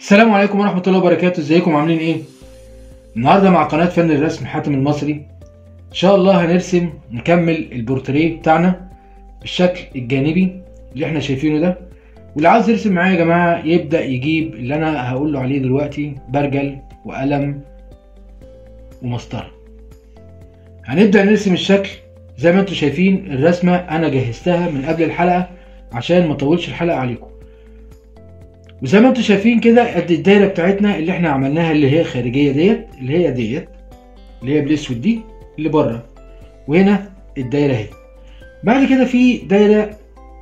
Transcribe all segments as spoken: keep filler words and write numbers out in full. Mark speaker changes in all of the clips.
Speaker 1: السلام عليكم ورحمة الله وبركاته. ازيكم عاملين ايه؟ النهارده مع قناة فن الرسم حاتم المصري. ان شاء الله هنرسم نكمل البورتريه بتاعنا بالشكل الجانبي اللي احنا شايفينه ده. واللي عاوز يرسم معايا يا جماعة يبدأ يجيب اللي انا هقول له عليه دلوقتي: برجل وقلم ومسطرة. هنبدأ نرسم الشكل زي ما انتم شايفين. الرسمة انا جهزتها من قبل الحلقة عشان ما اطولش الحلقة عليكم. وزي ما انتم شايفين كده قد الدايره بتاعتنا اللي احنا عملناها، اللي هي خارجيه ديت، اللي هي ديت اللي هي بالاسود دي اللي بره، وهنا الدايره اهي. بعد كده في دايره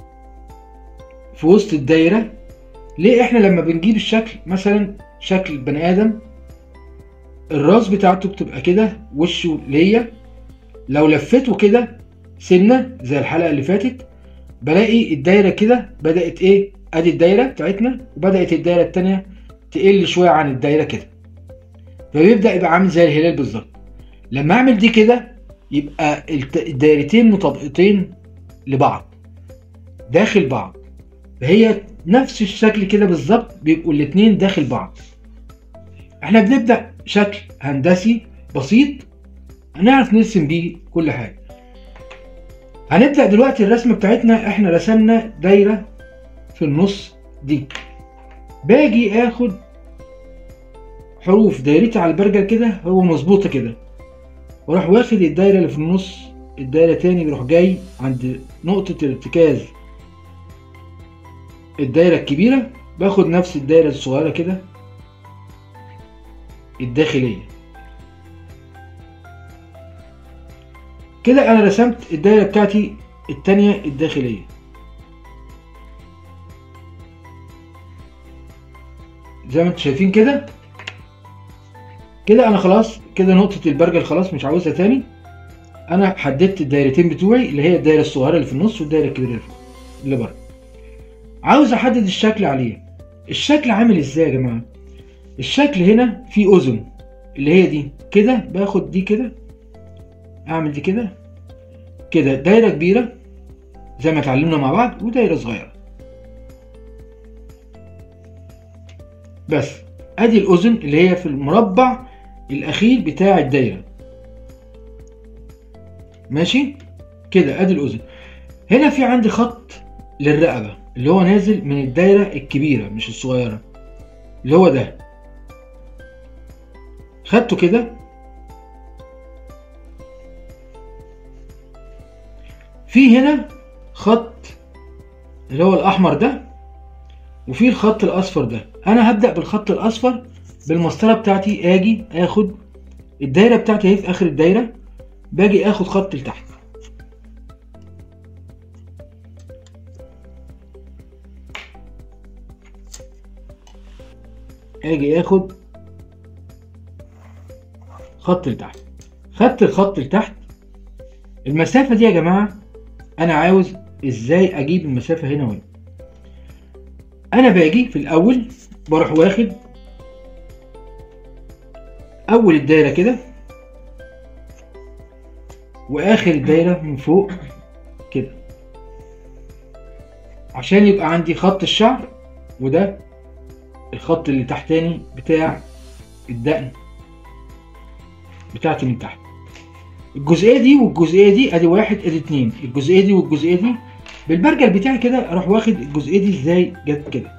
Speaker 1: في وسط الدايره. ليه احنا لما بنجيب الشكل مثلا شكل بني ادم الراس بتاعته بتبقى كده، وشه ليا، لو لفيته كده سنه زي الحلقه اللي فاتت بلاقي الدايره كده بدات ايه، ادي الدايره بتاعتنا وبدات الدايره التانيه تقل شويه عن الدايره كده، فبيبدا يبقى عامل زي الهلال بالظبط. لما اعمل دي كده يبقى الدايرتين مطابقتين لبعض داخل بعض، فهي نفس الشكل كده بالظبط، بيبقوا الاتنين داخل بعض. احنا بنبدا شكل هندسي بسيط هنعرف نرسم بيه كل حاجه. هنبدا دلوقتي الرسمه بتاعتنا. احنا رسمنا دايره في النص دي، باجي اخد حروف دايرتي على البرجل كده، هو مظبوطه كده، واروح واخد الدايره اللي في النص الدايره تاني، بروح جاي عند نقطه ارتكاز الدايره الكبيره، باخد نفس الدايره الصغيره كده الداخليه كده. انا رسمت الدايره بتاعتي التانيه الداخليه. زي ما انتم شايفين كده كده انا خلاص كده نقطة البرجل خلاص مش عاوزها تاني. انا حددت الدايرتين بتوعي اللي هي الدايرة الصغيرة اللي في النص والدايرة الكبيرة اللي فوق اللي بره. عاوز احدد الشكل عليه. الشكل عامل ازاي يا جماعة؟ الشكل هنا فيه اذن اللي هي دي كده، باخد دي كده اعمل دي كده كده دايرة كبيرة زي ما اتعلمنا مع بعض، ودايرة صغيرة بس. ادي الاذن اللي هي في المربع الاخير بتاع الدايره، ماشي كده. ادي الاذن. هنا في عندي خط للرقبه اللي هو نازل من الدايره الكبيره مش الصغيره، اللي هو ده خدته كده. في هنا خط اللي هو الاحمر ده، وفي الخط الاصفر ده. انا هبدأ بالخط الاصفر بالمسطرة بتاعتي. اجي اخد الدايرة بتاعتي اهي في اخر الدايرة، باجي اخد خط لتحت، اجي اخد خط لتحت، خدت الخط لتحت. المسافة دي يا جماعة انا عاوز ازاي اجيب المسافة هنا وهنا. انا باجي في الاول بروح واخد اول الدايره كده واخر الدايره من فوق كده، عشان يبقى عندي خط الشعر، وده الخط اللي تحتاني بتاع الدقن بتاعتي من تحت. الجزئيه دي والجزئيه دي ادي واحد ادي اتنين، الجزئيه دي والجزئيه دي بالبرجل بتاعي كده. اروح واخد الجزئيه دي ازاي جت كده،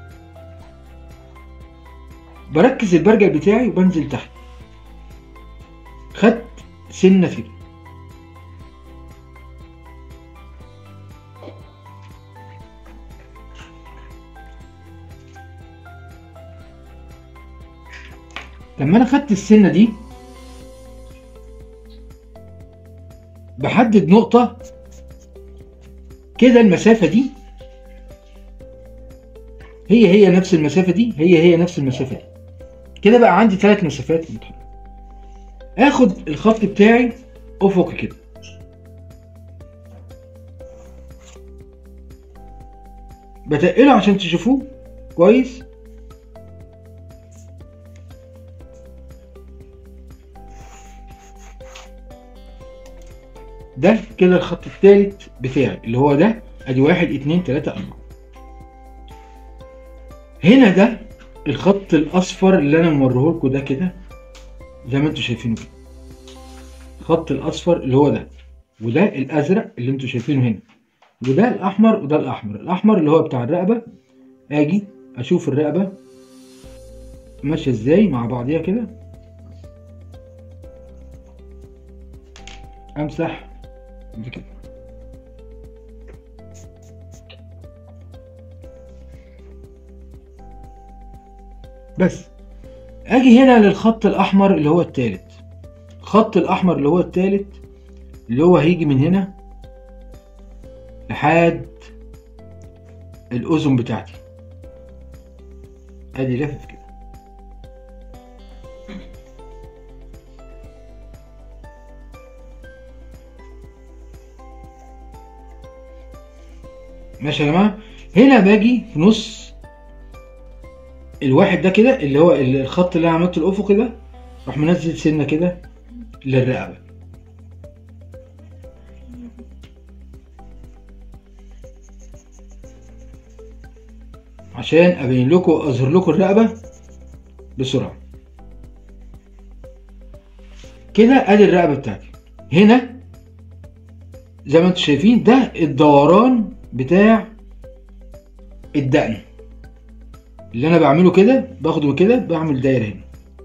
Speaker 1: بركز البرجل بتاعي وبنزل تحت، خدت سنه كده. لما انا خدت السنه دي بحدد نقطه كده. المسافه دي هي هي نفس المسافه دي، هي هي نفس المسافه دي كده. بقى عندي ثلاث مسافات متحركة. اخد الخط بتاعي افقي كده، بتقله عشان تشوفوه كويس. ده كده الخط الثالث بتاعي اللي هو ده. ادي واحد اتنين تلاتة اربعة. هنا ده الخط الاصفر اللي انا موريه لكم ده كده زي ما انتم شايفينه كده، الخط الاصفر اللي هو ده، وده الازرق اللي انتم شايفينه هنا، وده الاحمر وده الاحمر. الاحمر اللي هو بتاع الرقبه، اجي اشوف الرقبه ماشيه ازاي مع بعضيها كده، امسح دي كده، بس اجي هنا للخط الاحمر اللي هو التالت. الخط الاحمر اللي هو التالت اللي هو هيجي من هنا لحد الاذن بتاعتي، ادي لافف كده. ماشي يا جماعه. هنا باجي في نص الواحد ده كده اللي هو الخط اللي انا عملته الافقي ده، راح منزل سنه كده للرقبه، عشان ابين لكم اظهر لكم الرقبه بسرعه كده. ادي الرقبه بتاعتي هنا زي ما انتم شايفين، ده الدوران بتاع الدقن اللي انا بعمله كده، باخده كده بعمل دايره هنا.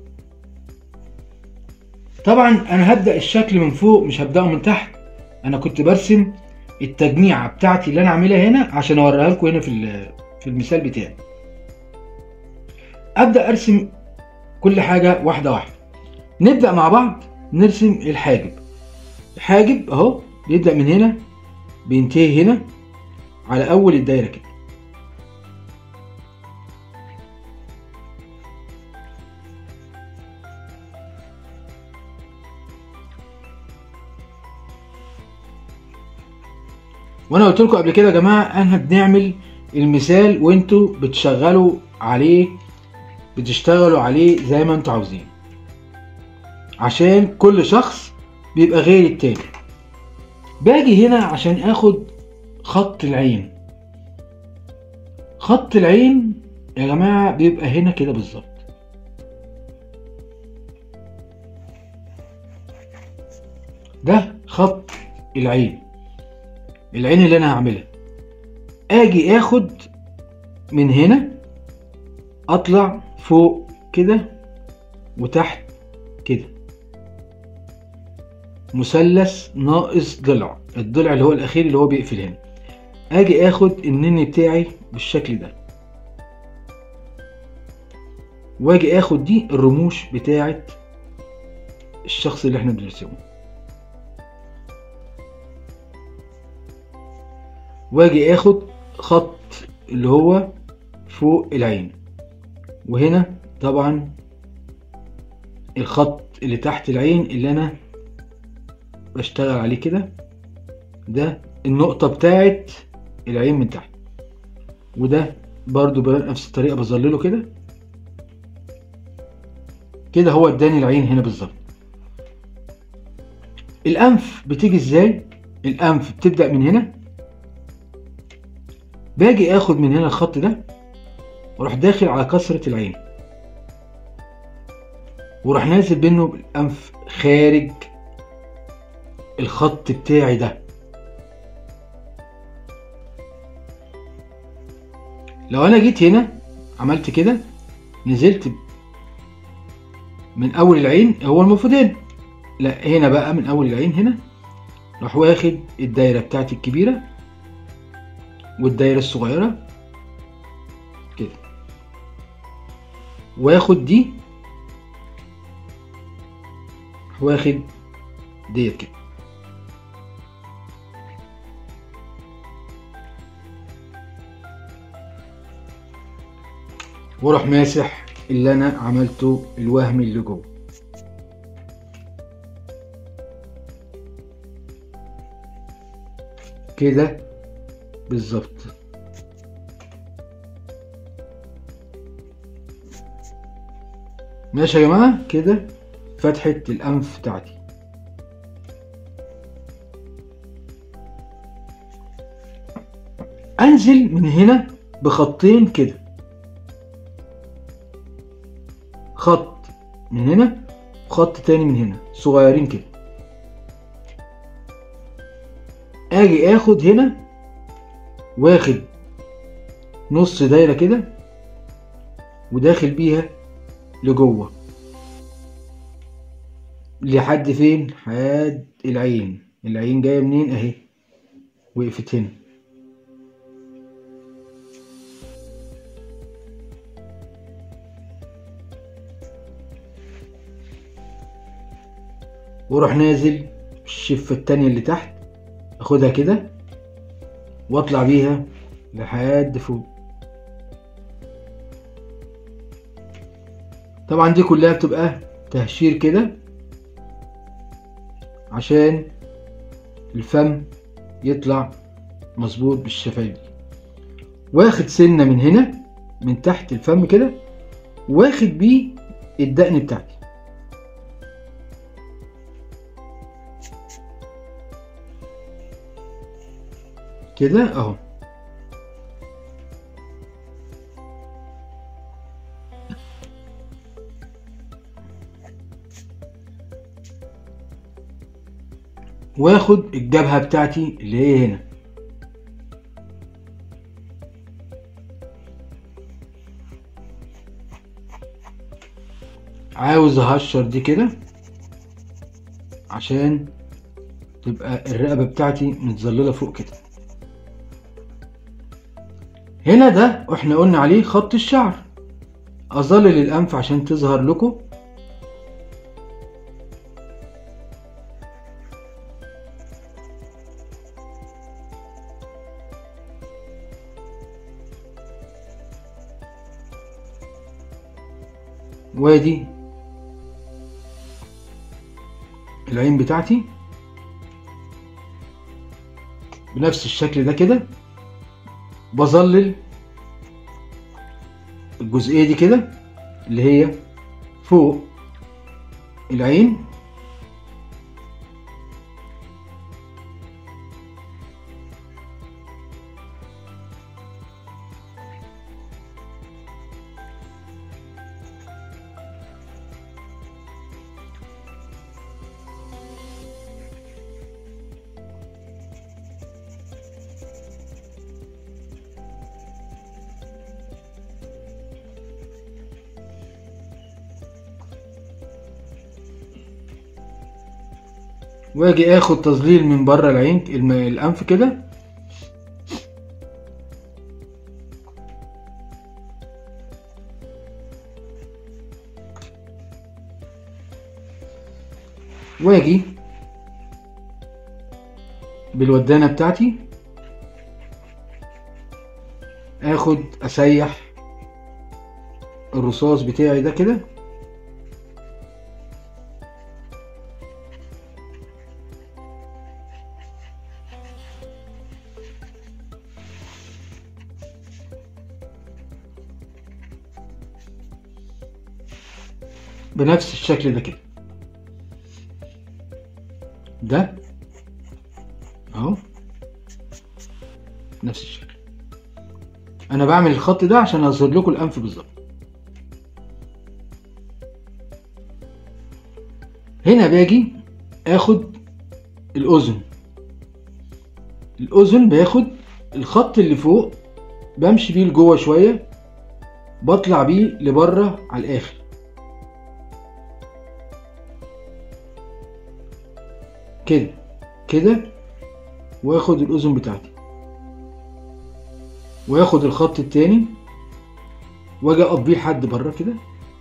Speaker 1: طبعا انا هبدا الشكل من فوق مش هبداه من تحت، انا كنت برسم التجميعه بتاعتي اللي انا عاملها هنا عشان اوريها لكم هنا في في المثال بتاعي. ابدا ارسم كل حاجه واحده واحده. نبدا مع بعض نرسم الحاجب. الحاجب اهو بيبدا من هنا بينتهي هنا على اول الدايره كده. وانا قلت لكم قبل كده يا جماعه احنا بنعمل المثال وانتوا بتشغلوا عليه، بتشتغلوا عليه زي ما انتوا عاوزين، عشان كل شخص بيبقى غير التاني. باجي هنا عشان اخد خط العين. خط العين يا جماعه بيبقى هنا كده بالظبط، ده خط العين، العين اللي انا هعملها. اجي اخد من هنا اطلع فوق كده وتحت كده، مثلث ناقص ضلع، الضلع اللي هو الاخير اللي هو بيقفل هنا. اجي اخد النني بتاعي بالشكل ده، واجي اخد دي الرموش بتاعت الشخص اللي احنا بنرسمه، واجي اخد خط اللي هو فوق العين، وهنا طبعا الخط اللي تحت العين اللي انا بشتغل عليه كده، ده النقطة بتاعت العين من تحت، وده برضو بنفس الطريقة بظلله كده كده. هو اداني العين هنا بالظبط. الانف بتيجي ازاي؟ الانف بتبدأ من هنا، باجي اخد من هنا الخط ده واروح داخل على كسرة العين، وراح نازل بينه بالانف خارج الخط بتاعي ده. لو انا جيت هنا عملت كده، نزلت من اول العين، هو المفروض هنا، لا هنا بقى من اول العين هنا، راح واخد الدايرة بتاعتي الكبيرة والدايرة الصغيرة كده، واخد دي واخد ديت كده، واروح ماسح اللي انا عملته الوهمي اللي جوه كده بالظبط. ماشي يا جماعه كده فتحة الانف بتاعتي. انزل من هنا بخطين كده، خط من هنا وخط تاني من هنا صغيرين كده. اجي اخد هنا واخد نص دايرة كده وداخل بيها لجوه لحد فين؟ لحد العين. العين جاية منين؟ اهي وقفت هنا. واروح نازل الشفة التانية اللي تحت، اخدها كده واطلع بيها لحد فوق. طبعا دي كلها بتبقى تهشير كده عشان الفم يطلع مظبوط بالشفايف دي. واخد سنة من هنا من تحت الفم كده واخد بيه الدقن بتاعتي كده اهو. واخد الجبهة بتاعتي اللي هي هنا عاوز اهشر دي كده عشان تبقى الرقبة بتاعتي متظللة فوق كده. هنا ده احنا قلنا عليه خط الشعر. اظلل الانف عشان تظهر لكم. وادي العين بتاعتي بنفس الشكل ده كده. بظلل الجزئية دي كده اللي هي فوق العين واجي اخد تظليل من بره العين الانف كده واجي بالودانة بتاعتي اخد اسيح الرصاص بتاعي ده كده بنفس الشكل ده كده. ده اهو نفس الشكل. انا بعمل الخط ده عشان اظهر لكم الانف بالظبط. هنا باجي اخد الاذن. الاذن باخد الخط اللي فوق بمشي بيه لجوه شويه بطلع بيه لبره على الاخر كده كده. واخد الاذن بتاعتي واخد الخط التاني واجي اقف بيه لحد بره كده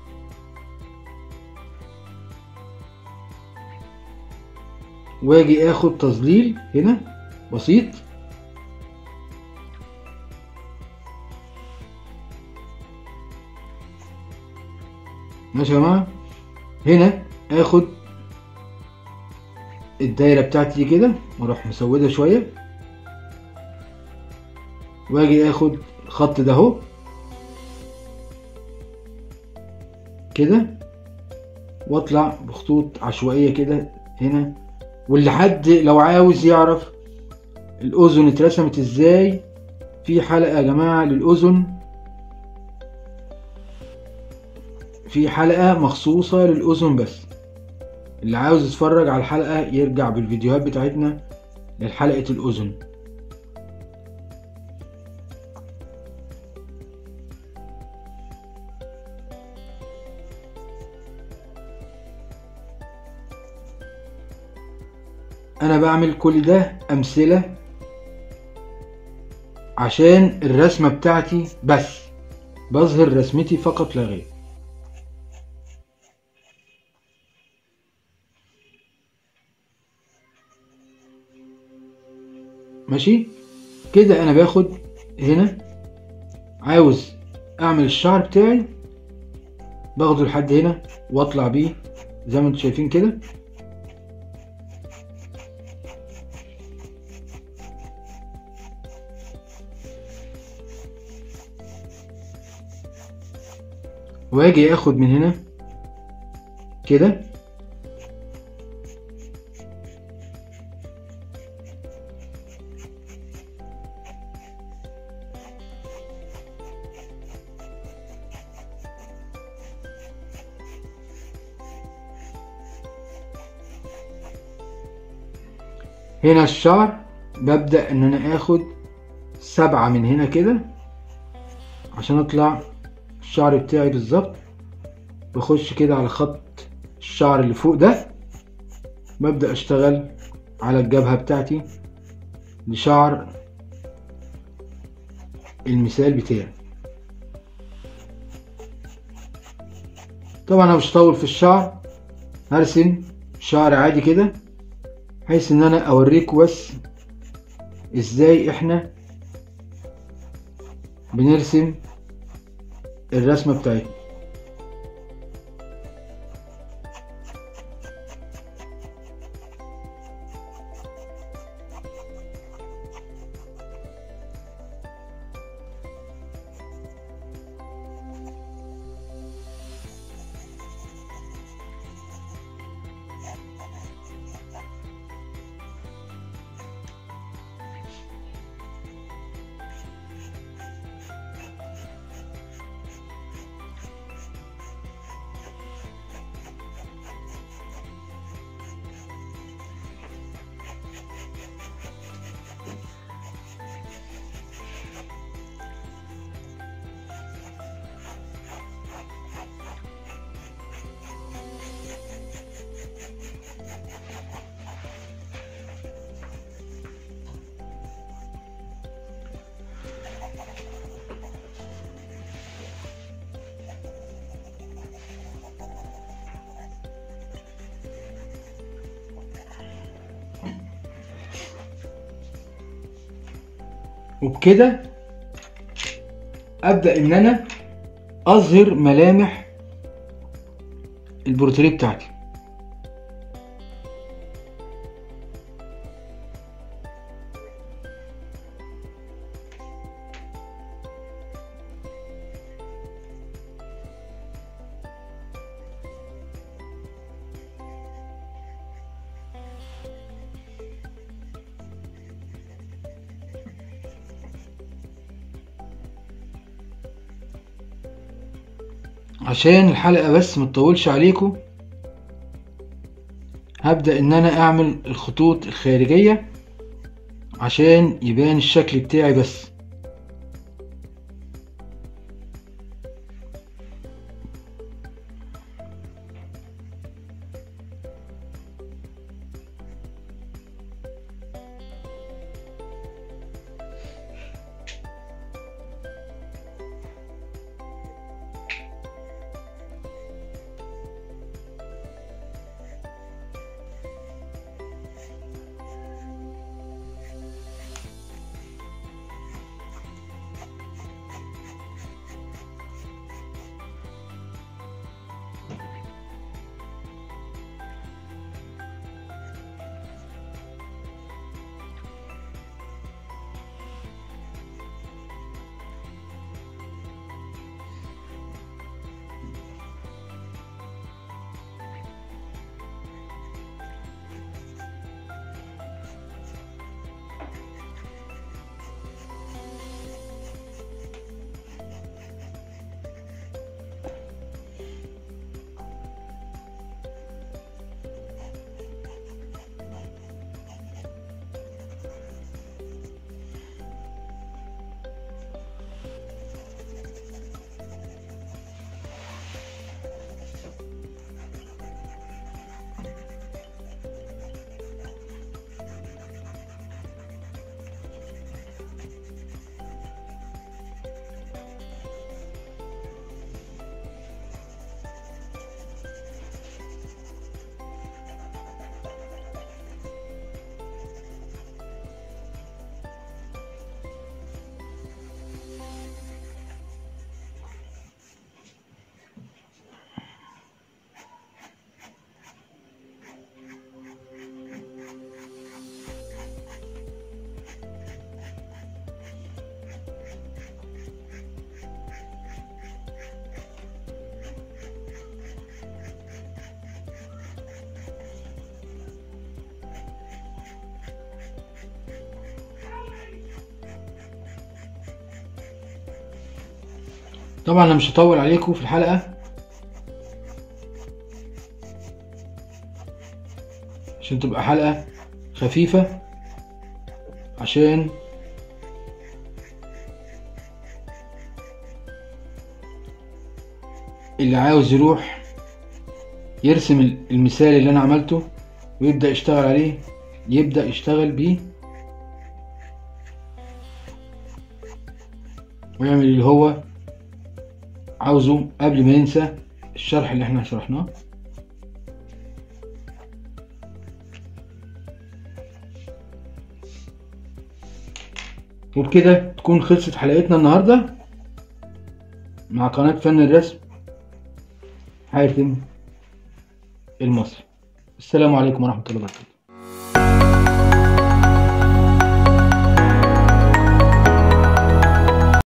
Speaker 1: واجي اخد تظليل هنا بسيط ماشي يا جماعه. هنا اخد الدايره بتاعتي دي كده واروح مسودها شويه واجي اخد الخط ده اهو كده واطلع بخطوط عشوائيه كده هنا. واللي حد لو عاوز يعرف الاذن اترسمت ازاي في حلقه يا جماعه للاذن في حلقة مخصوصة للأذن بس. اللي عاوز يتفرج على الحلقة يرجع بالفيديوهات بتاعتنا لحلقة الأذن. أنا بعمل كل ده أمثلة عشان الرسمة بتاعتي بس، بظهر رسمتي فقط لا غير. ماشي كده. انا باخد هنا عاوز اعمل الشعر بتاعي، باخده لحد هنا واطلع بيه زي ما انتم شايفين كده. واجي اخد من هنا كده هنا الشعر. ببدأ ان انا اخد سبعة من هنا كده عشان اطلع الشعر بتاعي بالظبط. بخش كده على خط الشعر اللي فوق ده، ببدأ اشتغل على الجبهة بتاعتي لشعر المثال بتاعي. طبعا انا مش هطول في الشعر، هرسم شعر عادي كده بحيث ان انا اوريكم بس ازاي احنا بنرسم الرسمة بتاعتنا. وبكده ابدأ ان انا اظهر ملامح البورتريه بتاعتي. عشان الحلقة بس متطولش عليكم، هبدأ ان انا اعمل الخطوط الخارجية عشان يبان الشكل بتاعي بس. طبعا انا مش هطول عليكم في الحلقة عشان تبقى حلقة خفيفة، عشان اللي عاوز يروح يرسم المثال اللي انا عملته ويبدأ يشتغل عليه يبدأ يشتغل بيه ويعمل اللي هو عاوزه قبل ما ينسى الشرح اللي احنا شرحناه. وبكده تكون خلصت حلقتنا النهاردة مع قناة فن الرسم حاتم المصري. السلام عليكم ورحمة الله وبركاته.